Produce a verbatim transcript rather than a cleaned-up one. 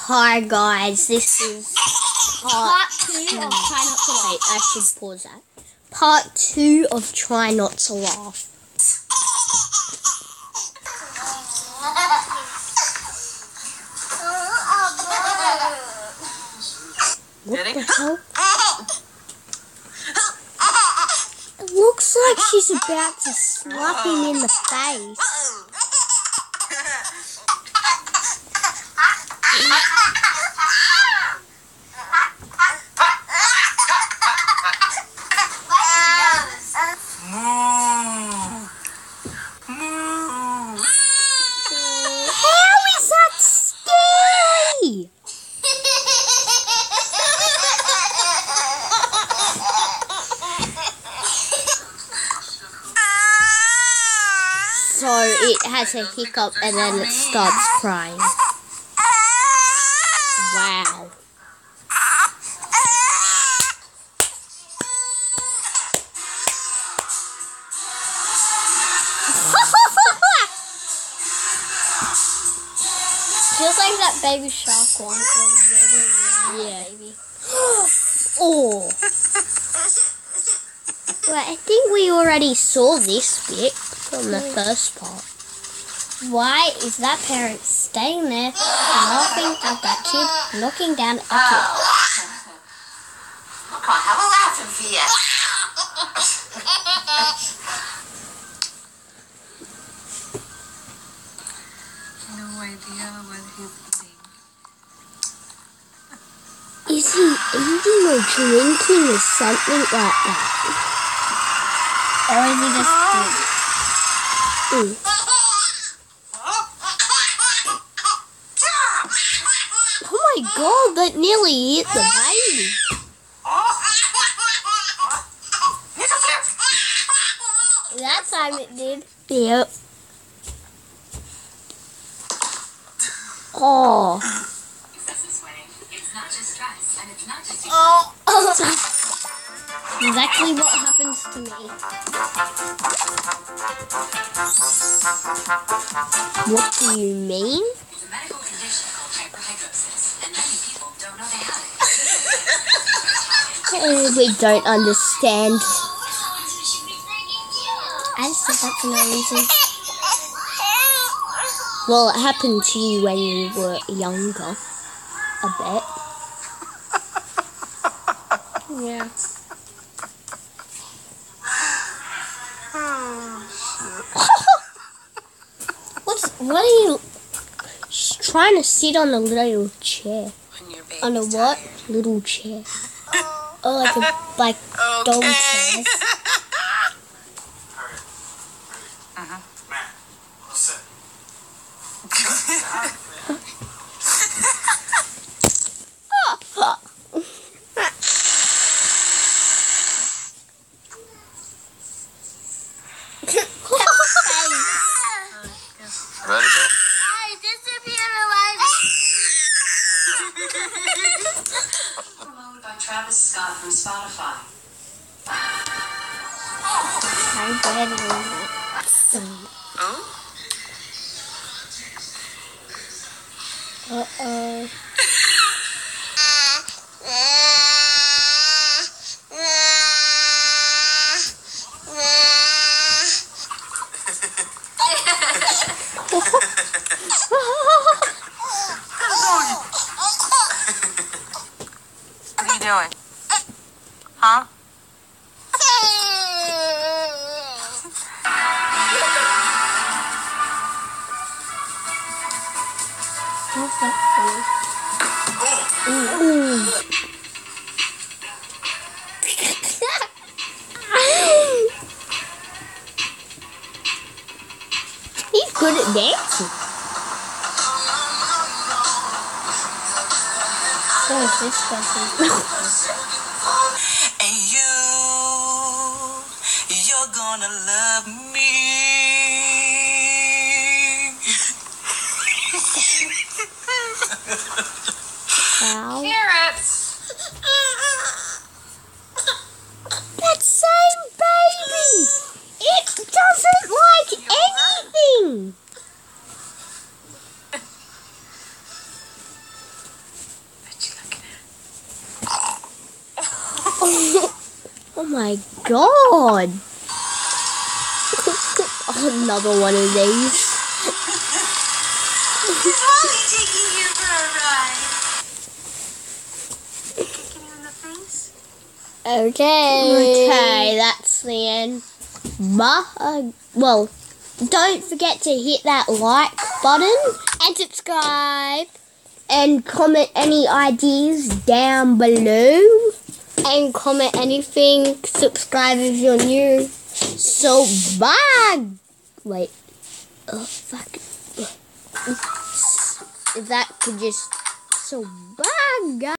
Hi guys, this is Part two of Try Not to Laugh. Wait, I should pause that. Part two of Try Not to Laugh. What the hell? It looks like she's about to slap him in the face. How is that scary? So it has a hiccup and then it starts crying. Wow. Just like that baby shark one. Yeah. Baby. Oh. Well, I think we already saw this bit from the first part. Why is that parent staying there, laughing at that kid, knocking down a kid? Look on, have a laughing for you. No idea what he's eating. Is he eating or drinking or something like that? Or is he just Mm. Oh my god, that nearly hit the baby. that time it did? Yep. Oh. Exactly what happens to me. What do you mean? It's a medical condition called hyperhidrosis, and many people don't know they have it. Eh, we don't understand. I just said that for no reason. Well, it happened to you when you were younger. A bit. Yeah. What's, what are you... She's trying to sit on a little chair. When your baby's On a what? tired. Little chair. Oh, like a like dog chair. Uh-huh. Man, all set. Ready, Bill? I disappeared alive. Promoted by Travis Scott from Spotify. I did it. Oh? Uh-oh. What are you doing? Huh? What's that He's good at dancing. So is this person. And you, you're gonna love me. Wow. Carrots. That same baby! It doesn't like anything! Oh my god. Another one of these. Is Wally taking you for a ride? Kicking you in the face? Okay. Okay, that's the end. Bye. Well, don't forget to hit that like button And subscribe. and comment any ideas down below. And comment anything. Subscribe if you're new. So bye. Wait. Oh fuck. If that could just. So bye, guys.